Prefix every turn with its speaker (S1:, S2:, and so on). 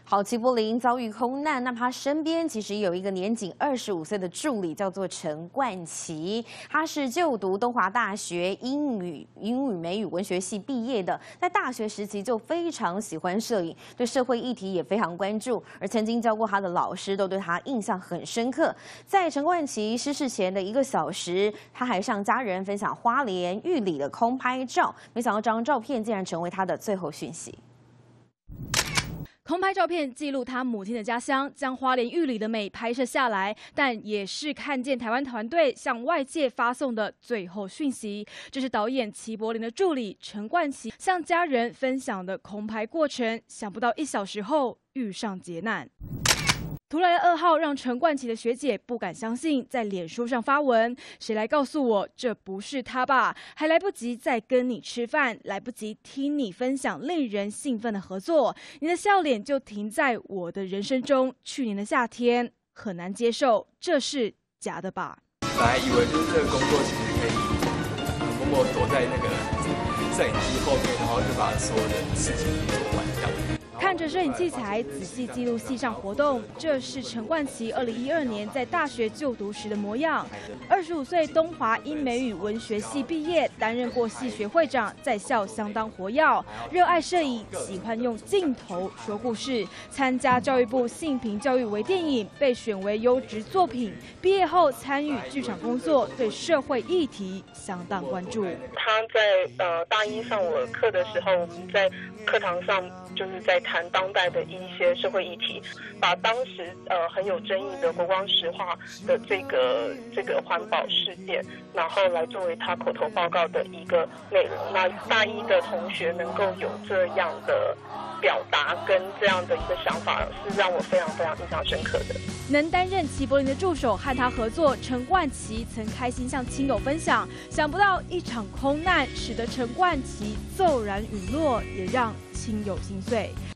S1: 好，齐柏林遭遇空难，那他身边其实有一个年仅25岁的助理，叫做陈冠奇。他是就读东华大学英语美语文学系毕业的，在大学时期就非常喜欢摄影，对社会议题也非常关注，而曾经教过他的老师都对他印象很深刻。在陈冠奇失事前的1个小时，他还向家人分享花莲玉里的空拍照，没想到这张照片竟然成为他的最后讯息。
S2: 空拍照片记录他母亲的家乡，将花莲玉里的美拍摄下来，但也是看见台湾团队向外界发送的最后讯息。这是导演齐柏林的助理陈冠奇向家人分享的空拍过程，想不到1小时后遇上劫难。 突来的噩耗让陈冠奇的学姐不敢相信，在脸书上发文：“谁来告诉我这不是他吧？还来不及再跟你吃饭，来不及听你分享令人兴奋的合作，你的笑脸就停在我的人生中。去年的夏天很难接受，这是假的吧？”
S3: 本来以为就是这个工作其实可以默默躲在那个摄影机后面，然后就把所有的事情做完这样。
S2: 看着摄影器材，仔细记录系上活动，这是陈冠奇2012年在大学就读时的模样。25岁，东华英美语文学系毕业，担任过系学会长，在校相当活跃，热爱摄影，喜欢用镜头说故事。参加教育部性平教育微电影，被选为优质作品。毕业后参与剧场工作，对社会议题相当关注。
S4: 他在大一上我课的时候，我们在课堂上就是在谈当代的一些社会议题，把当时很有争议的国光石化的这个环保事件，然后来作为他口头报告的一个内容。那大一的同学能够有这样的表达跟这样的一个想法，是让我非常非常印象深刻的。
S2: 能担任齐柏林的助手和他合作，陈冠奇曾开心向亲友分享，想不到一场空难使得陈冠奇骤然陨落，也让亲友心碎。